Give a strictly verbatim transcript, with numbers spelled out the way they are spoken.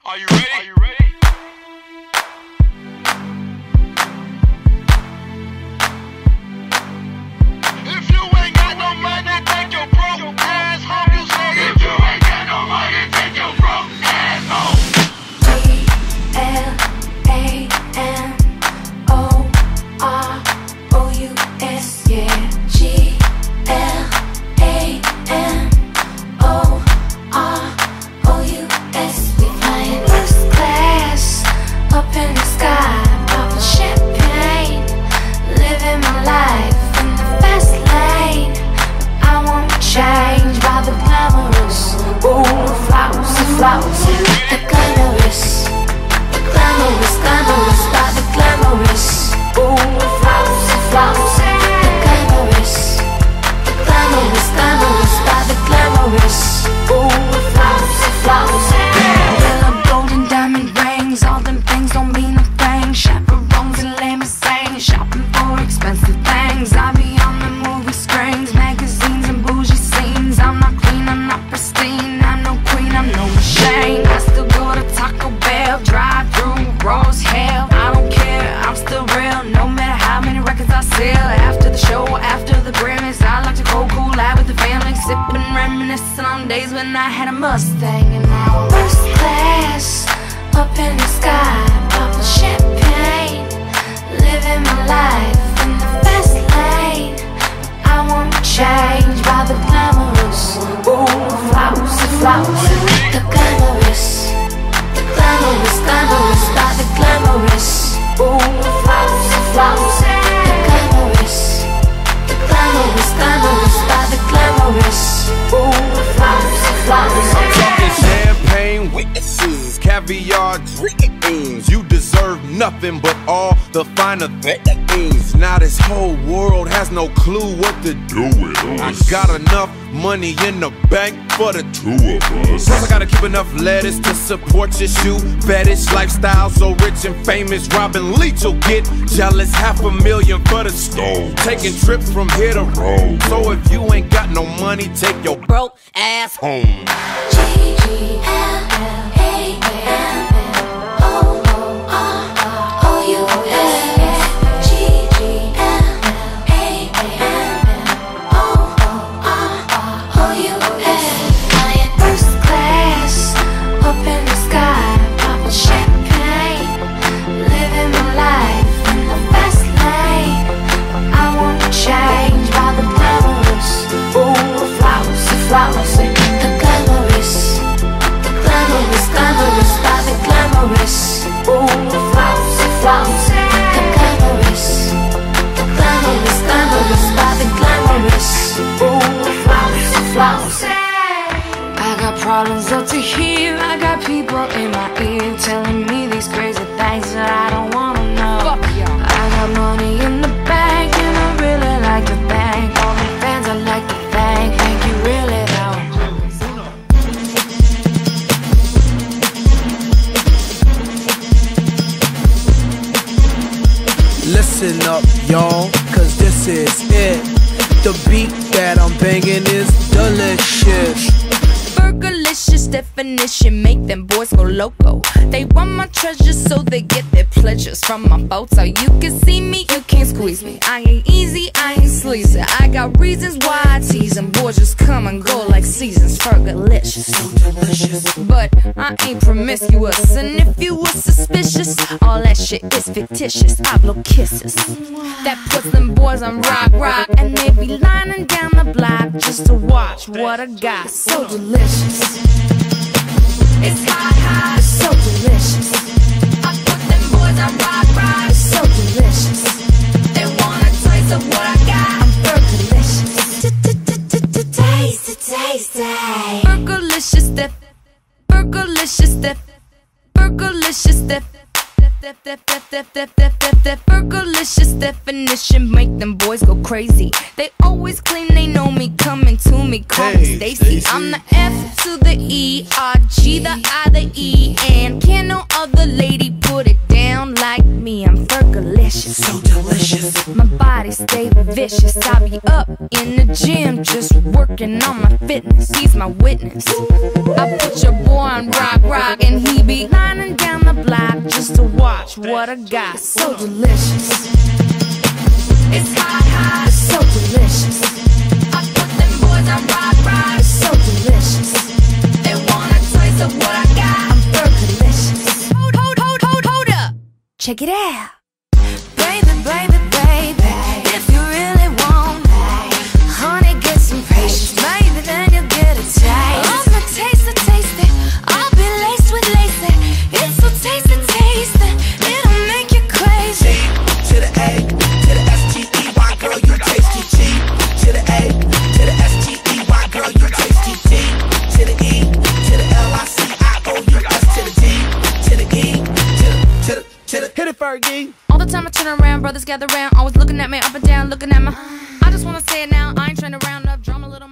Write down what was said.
Are you ready? Are you ready? If you ain't got no money, take your broke ass home. You say if you ain't got no money, take your broke ass home. G L A M O R O U S, yeah. G L A M O R O U S. We flying first class up in the sky, popping champagne, living my life in the fast lane. I won't change by the glamorous, ooh, flowers and flowers. The glamorous, the glamorous, glamorous by the glamorous, ooh, flowers and flowers. The glamorous, the glamorous, glamorous by the glamorous, ooh, flowers and flowers. Yellow golden diamond rings, all them things don't mean a thing. Chaperones and limousines, shopping for expensive things. I be on the movie screens, magazines and bougie scenes. I'm not clean, I'm not pristine, I'm no queen, I'm no machine. I still go to Taco Bell, drive through raw as hell. I don't care, I'm still real, no matter how many records I sell. After the show, after the Grammys, I like to go cool out with the family, sipping, reminiscing on days when I had a Mustang. And now I'm first class up in the sky, popping champagne, living my life in the fast lane. I won't change by the glamorous, ooh, flowers and flowers. The glamorous, the glamorous, glamorous by the glamorous, ooh, flowers and flowers. The glamorous, the glamorous, glamorous by the glamorous, ooh, flowers and flowers. I'm talking champagne witnesses, caviar dreams. You deserve nothing but all the finer things. Now this whole world has no clue what to do with us. I got enough money in the bank for the two of us. Plus I gotta keep enough lettuce to support your shoe fetish lifestyle. So rich and famous, Robin Leach will get jealous. Half a million for the stove, taking trips from here to Rome. So if you ain't got no money, take your broke ass home. G G L A M O R O U S. G G L A M O R O U S. Flying first class up in the sky, popping champagne, living my life in the fast lane. I won't change by the glamorous, ooh, flowers and flowers. The glamorous, the glamorous, glamorous by the glamorous, ooh, flowers and flowers. The glamorous, the glamorous, glamorous by the glamorous, ooh, flowers and flowers. I got problems up to here, I got people in my ear telling me these crazy things that I don't wanna know. I got money in the bank and I really like to thank all the fans. I like to thank, thank you really though. Listen up, y'all, cause this is it. The beat that I'm banging is delicious. Burgerlicious definition, make them boys go loco. They want my treasures so they get their pleasures from my photo. You can see me, you can't squeeze me. I ain't easy, I ain't sleazy. I got reasons why I tease them. Boys just come and go like seasons. Burgerlicious, so delicious. But I ain't promiscuous, and if you were suspicious, all that shit is fictitious. I blow kisses that puts them boys on rock, rock, and they be lining down the block just to watch what I got. So delicious. It's hot, hot, it's so delicious. I put them boys on rock, rock, it's so delicious. They want a taste of what I got. I'm burgerlicious. Taste, taste, taste. Burgerlicious, def, burgerlicious, def, burgerlicious, def. Burgerlicious definition, make them boys go crazy. They always claim they know me, coming to me, call me Hey, Stacy. Stacy. I'm the F to the E, R, G, the I, the E, and can no other lady put it down like me. I'm Burgerlicious, so delicious. My body stay vicious. I be up in the gym, just working on my fitness. He's my witness. I put your boy on rock, rock, and he be lying watch what I got. So delicious. It's hot, hot. It's so delicious. I put them boys on rock, rock. It's so delicious. They want a taste of what I got. I'm fergalicious. Hold, hold, hold, hold, hold up. Check it out. Baby, baby, baby. If you really want, honey, get some patience. Maybe then you'll get a taste. I'm the taste, taste it. I'll be laced with lace. It's so tasty, tasty. It'll make you crazy. To the A, to the S T E Y, girl, you tasty. G to the A, to the S T E Y, girl, you tasty. D to the E, to the L I C I O U S, to the D, to the E, to the, to the, to the. Hit it, Fergie. All the time I turn around, brothers gather round, always looking at me up and down, looking at my. I just wanna say it now, I ain't trying to round up, drum a little.